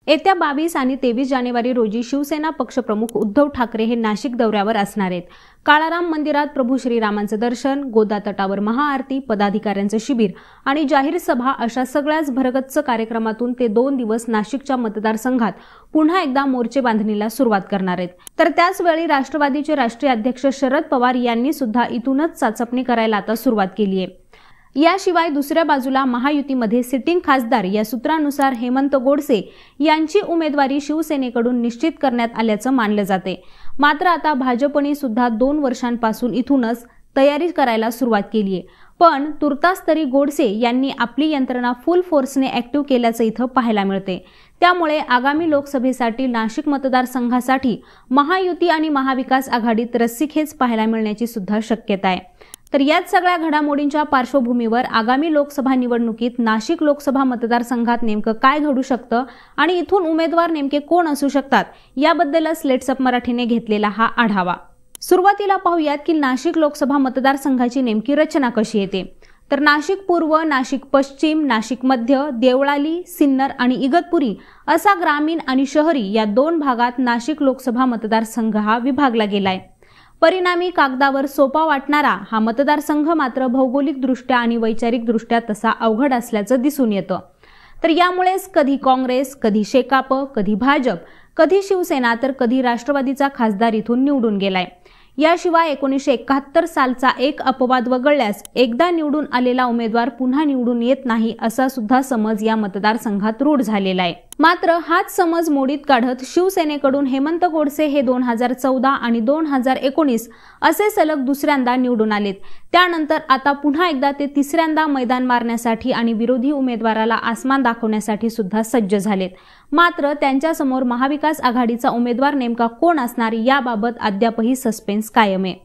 येत्या 22 आणि 23 जानेवारी रोजी शिवसेना पक्षप्रमुख उद्धव ठाकरे हे नाशिक दौऱ्यावर असणार आहेत। काळाराम मंदिरात प्रभू श्रीरामांचं दर्शन, गोदा तटावर महाआरती, पदाधिकाऱ्यांचं शिबिर आणि जाहीर सभा अशा सगळ्याच भरगच्च कार्यक्रमातून ते 2 दिवस नाशिकच्या मतदारसंघात पुन्हा एकदा मोर्चे बांधणीला सुरुवात करणार आहेत। तर त्याच वेळी राष्ट्रवादीचे राष्ट्रीय अध्यक्ष शरद पवार यांनी सुद्धा इथूनच चाचपणी करायला आता सुरुवात केली आहे। याशिवाय दुसऱ्या बाजूला महायुतीमध्ये सिटिंग खासदार या सूत्रानुसार हेमंत गोडसे यांची उमेदवारी शिवसेनेकडून निश्चित करण्यात आल्याचं मानलं जाते। मात्र आता भाजपने सुद्धा 2 वर्षांपासून इथूनच तयारी करायला सुरुवात केली आहे। पण तुर्तास तरी गोडसे यांनी आपली यंत्रणा फुल फोर्सने ऍक्टिव्ह केल्याचं इथं पाहायला मिळते। त्यामुळे आगामी लोकसभेसाठी नाशिक मतदारसंघासाठी महायुती आणि महाविकास आघाडीत रस्सीखेच पाहायला मिळण्याची सुद्धा शक्यता आहे। तर याच सगळ्या घडामोडींच्या पार्श्वभूमीवर आगामी लोकसभा निवडणुकीत नाशिक लोकसभा मतदारसंघात नेमकं काय घडू शकतं आणि इथून उमेदवार नेमके कोण असू शकतात याबद्दलच लेट्स अप मराठीने घेतलेला हा आढावा। सुरुवातीला पाहूयात की नाशिक लोकसभा मतदारसंघाची नेमकी रचना कशी येते। तर नाशिक पूर्व, नाशिक पश्चिम, नाशिक मध्य, देवळाली, सिन्नर आणि इगतपुरी असा ग्रामीण आणि शहरी या 2 भागात नाशिक लोकसभा मतदारसंघ हा विभागला गेलाय। परिणामी कागदावर सोपा वाटणारा हा मतदारसंघ मात्र भौगोलिकदृष्ट्या आणि वैचारिकदृष्ट्या तसा अवघड असल्याचं दिसून येतं। तर यामुळेच कधी काँग्रेस, कधी शेकाप, कधी भाजप, कधी शिवसेना तर कधी राष्ट्रवादीचा खासदार इथून निवडून गेलाय। याशिवाय 1971 सालचा एक अपवाद वगळल्यास एकदा निवडून आलेला उमेदवार पुन्हा निवडून येत नाही असा सुद्धा समज या मतदारसंघात रूढ झालेला आहे। मात्र हाच समज मोडीत काढत शिवसेनेकडून हेमंत गोडसे हे 2014 आणि 2019 असे सलग दुसऱ्यांदा निवडून आलेत। त्यानंतर आता पुन्हा एकदा ते तिसऱ्यांदा मैदान मारण्यासाठी आणि विरोधी उमेदवाराला आसमान दाखवण्यासाठी सुद्धा सज्ज झालेत। मात्र त्यांच्यासमोर महाविकास आघाडीचा उमेदवार नेमका कोण असणार याबाबत अद्यापही सस्पेन्स कायम आहे।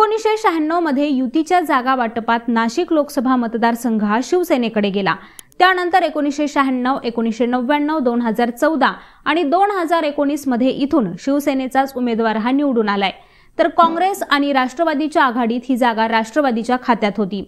1996 मध्ये युतीच्या जागा वाटपात नाशिक लोकसभा मतदारसंघ हा शिवसेनेकडे गेला। त्यानंतर 1996, 1999, 2014 आणि 2019 मध्ये इथून शिवसेनेचाच उमेदवार हा निवडून आलाय। तर काँग्रेस आणि राष्ट्रवादीच्या आघाडीत ही जागा राष्ट्रवादीच्या खात्यात होती।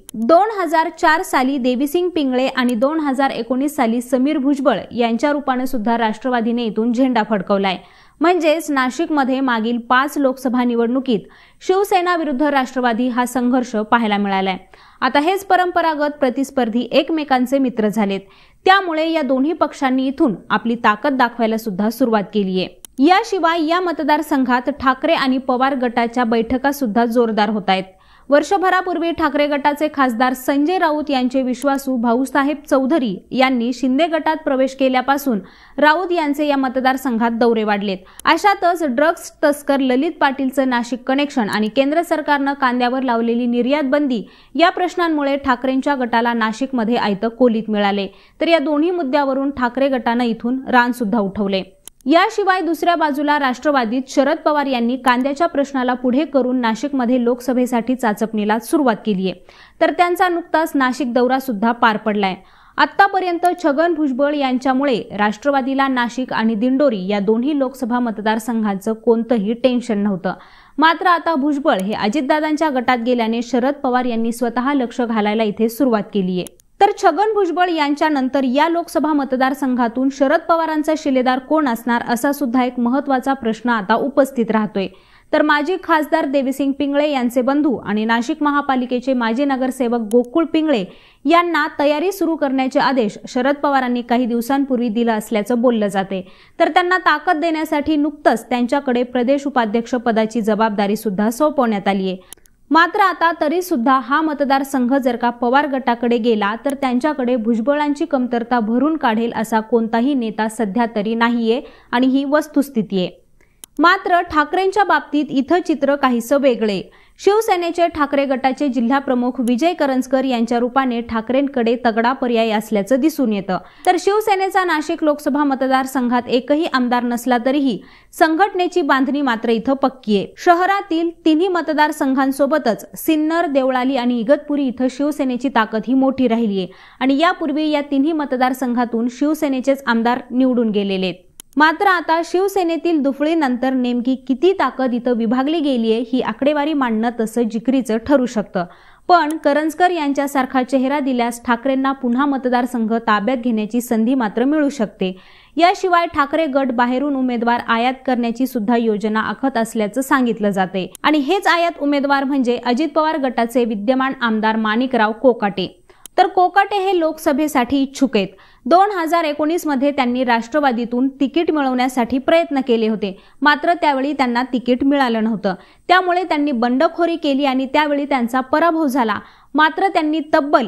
2004 साली देवीसिंग पिंगळे आणि 2019 साली समीर भुजबळ यांच्या रूपाने सुद्धा राष्ट्रवादीने इथून झेंडा फडकवलाय। म्हणजेच नाशिकमध्ये मागील 5 लोकसभा निवडणुकीत शिवसेना विरुद्ध राष्ट्रवादी हा संघर्ष पाहायला मिळालाय। आता हेच परंपरागत प्रतिस्पर्धी एकमेकांचे मित्र झालेत। त्यामुळे या दोन्ही पक्षांनी इथून आपली ताकद दाखवायला सुद्धा सुरुवात केली आहे। याशिवाय या मतदारसंघात ठाकरे आणि पवार गटाच्या बैठका सुद्धा जोरदार होत आहेत। वर्षभरापूर्वी ठाकरे गटाचे खासदार संजय राऊत यांचे विश्वासू भाऊसाहेब चौधरी यांनी शिंदे गटात प्रवेश केल्यापासून राऊत यांचे या मतदारसंघात दौरे वाढलेत। अशातच ड्रग्ज तस्कर ललित पाटीलचं नाशिक कनेक्शन आणि केंद्र सरकारनं कांद्यावर लावलेली निर्यात बंदी या प्रश्नांमुळे ठाकरेंच्या गटाला नाशिकमध्ये आयतं कोलीत मिळाले। तर या दोन्ही मुद्द्यावरून ठाकरे गटानं इथून रान सुद्धा उठवले। याशिवाय दुसऱ्या बाजूला राष्ट्रवादीत शरद पवार यांनी कांद्याच्या प्रश्नाला पुढे करून नाशिकमध्ये लोकसभेसाठी चाचपणीला सुरुवात केली आहे। तर त्यांचा नुकताच नाशिक दौरा सुद्धा पार पडलाय। आतापर्यंत छगन भुजबळ यांच्यामुळे राष्ट्रवादीला नाशिक आणि दिंडोरी या दोन्ही लोकसभा मतदारसंघांचं कोणतंही टेन्शन नव्हतं। मात्र आता भुजबळ हे अजितदादांच्या गटात गेल्याने शरद पवार यांनी स्वतः लक्ष घालायला इथे सुरुवात केली आहे। तर छगन भुजबळ यांच्या नंतर या लोकसभा मतदारसंघातून शरद पवारांचा शिलेदार कोण असणार असा सुद्धा एक महत्त्वाचा प्रश्न आता उपस्थित राहतोय। तर माजी खासदार देवीसिंग पिंगळे यांचे बंधू आणि नाशिक महापालिकेचे माजी नगरसेवक गोकुळ पिंगळे यांना तयारी सुरू करण्याचे आदेश शरद पवारांनी काही दिवसांपूर्वी दिला असल्याचं बोललं जाते। तर त्यांना ताकद देण्यासाठी नुकतंच त्यांच्याकडे प्रदेश उपाध्यक्ष पदाची जबाबदारी सुद्धा सोपवण्यात आली आहे। मात्र आता तरी सुद्धा हा मतदारसंघ जर का पवार गटाकडे गेला तर त्यांच्याकडे भुजबळांची कमतरता भरून काढेल असा कोणताही नेता सध्या तरी नाहीये आणि ही वस्तुस्थिती आहे। मात्र ठाकरेंच्या बाबतीत इथं चित्र काहीसं वेगळे। शिवसेनेचे ठाकरे गटाचे जिल्हा प्रमुख विजय करंजकर यांच्या रूपाने ठाकरेंकडे तगडा पर्याय असल्याचं दिसून येतं। तर शिवसेनेचा नाशिक लोकसभा मतदारसंघात एकही आमदार नसला तरीही संघटनेची बांधणी मात्र इथं पक्की आहे। शहरातील तिन्ही मतदारसंघांसोबतच सिन्नर, देवळाली आणि इगतपुरी इथं शिवसेनेची ताकद ही मोठी राहिली आहे आणि यापूर्वी या तिन्ही मतदारसंघातून शिवसेनेचेच आमदार निवडून गेलेले आहेत। मात्र आता शिवसेनेतील दुफळीनंतर नेमकी किती ताकद इथं विभागली गेली आहे ही आकडेवारी मांडणं तसं जिकरीचं ठरू शकतं। पण करंजकर यांच्यासारखा चेहरा दिल्यास ठाकरेंना पुन्हा मतदारसंघ ताब्यात घेण्याची संधी मात्र मिळू शकते। याशिवाय ठाकरे गट बाहेरून उमेदवार आयात करण्याची सुद्धा योजना आखत असल्याचं सांगितलं जाते आणि हेच आयात उमेदवार म्हणजे अजित पवार गटाचे विद्यमान आमदार माणिकराव कोकाटे। तर कोकाटे हे लोकसभेसाठी इच्छुक आहेत। 2019 मध्ये त्यांनी राष्ट्रवादीतून तिकीट मिळवण्यासाठी प्रयत्न केले होते, मात्र त्यावेळी त्यांना तिकीट मिळालं नव्हतं। त्यामुळे त्यांनी बंडखोरी केली आणि त्यावेळी त्यांचा पराभव झाला। मात्र त्यांनी तब्बल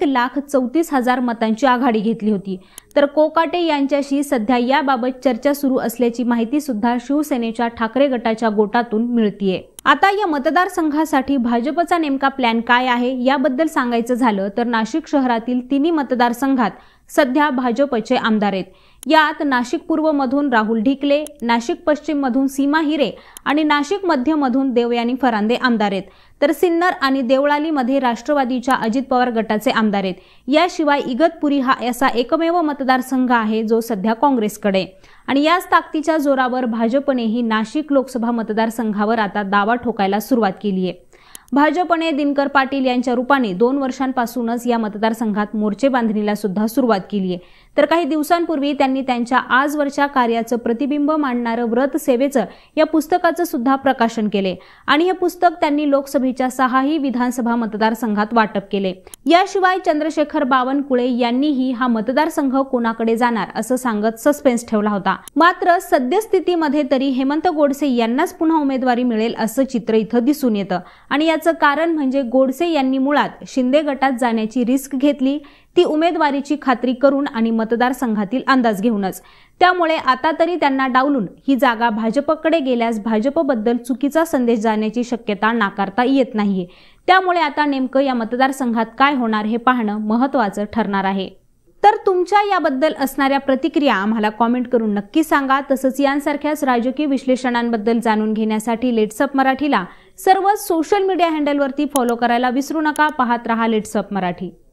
1,34,000 मतांची आघाडी घेतली होती। तर कोकाटे यांच्याशी सध्या याबाबत चर्चा सुरू असल्याची माहिती सुद्धा शिवसेनेच्या ठाकरे गटाच्या गोटातून मिळतीये। आता या मतदारसंघासाठी भाजपचा नेमका प्लॅन काय आहे याबद्दल सांगायचं झालं तर नाशिक शहरातील तिन्ही मतदारसंघात सध्या भाजपचे आमदार आहेत। यात नाशिक पूर्व मधून राहुल ढिकले, नाशिक पश्चिम मधून सीमा हिरे आणि नाशिक मध्य मधून देवयानी फरांदे आमदार आहेत। तर सिन्नर आणि देवळाली मध्ये राष्ट्रवादीच्या अजित पवार गटाचे आमदार आहेत। याशिवाय इगतपुरी हा असा एकमेव मतदारसंघ आहे जो सध्या काँग्रेसकडे आणि याच ताकदीच्या जोरावर भाजपनेही नाशिक लोकसभा मतदारसंघावर आता दावा ठोकायला सुरुवात केली आहे। भाजपने दिनकर पाटील यांच्या रूपाने 2 वर्षांपासूनच या मतदारसंघात मोर्चे बांधणीला सुद्धा सुरुवात केली आहे। तर काही दिवसांपूर्वी त्यांनी त्यांच्या आजवरच्या कार्याचं प्रतिबिंब मांडणारं व्रत सेवेचं या पुस्तकाचं सुद्धा प्रकाशन केले आणि हे पुस्तक त्यांनी लोकसभेच्या 6ही विधानसभा मतदारसंघात वाटप केले। याशिवाय चंद्रशेखर बावनकुळे यांनीही हा मतदारसंघ कोणाकडे जाणार असं सांगत सस्पेन्स ठेवला होता। मात्र सद्यस्थितीमध्ये तरी हेमंत गोडसे यांनाच पुन्हा उमेदवारी मिळेल असं चित्र इथं दिसून येतं आणि याचं कारण म्हणजे गोडसे यांनी मुळात शिंदे गटात जाण्याची रिस्क घेतली, ती उमेदवारीची खात्री करून आणि मतदारसंघातील अंदाज घेऊनच। त्यामुळे आता तरी त्यांना डावलून ही जागा भाजपकडे गेल्यास भाजपबद्दल चुकीचा संदेश जाण्याची शक्यता नाकारता येत नाहीये। त्यामुळे आता नेमकं या मतदारसंघात काय होणार हे पाहणं महत्त्वाचं ठरणार आहे। तर तुमच्या याबद्दल असणाऱ्या प्रतिक्रिया आम्हाला कॉमेंट करून नक्की सांगा। तसंच यांसारख्याच राजकीय विश्लेषणांबद्दल जाणून घेण्यासाठी लेट्स अप मराठीला सर्व सोशल मीडिया हँडलवरती फॉलो करायला विसरू नका। पाहत रहा लेट्स अप मराठी।